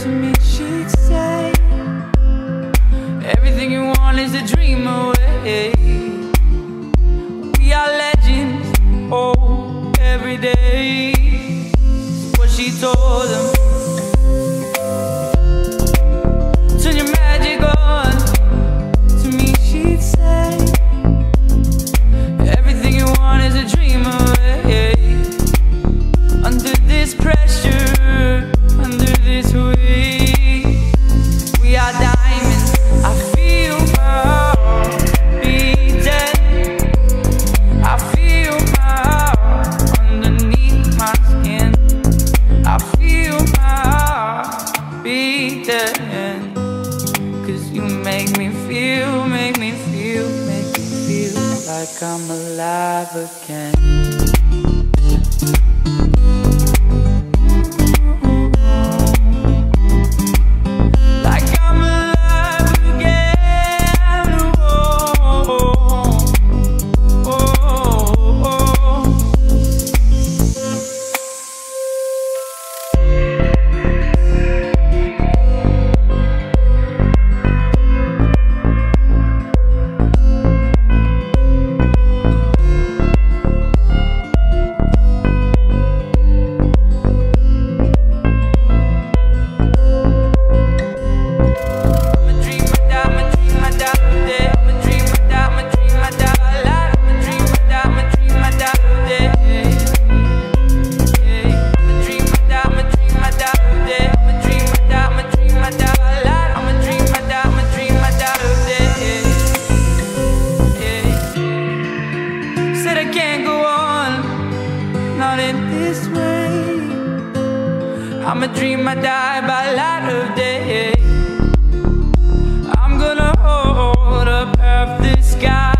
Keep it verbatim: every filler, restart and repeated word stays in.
me she'd say, everything you want is a dream away. We are legends, oh, every day. What she told them. Turn your magic on. To me she'd say, everything you want is a dream away. Under this pressure, under this weight, we are diamonds. I feel my heart beating. I feel my heart underneath my skin. I feel my heart beating. Cause you make me feel, make me feel, make me feel like I'm alive again. I'm a dream, I die by light of day. I'm gonna hold up half the sky.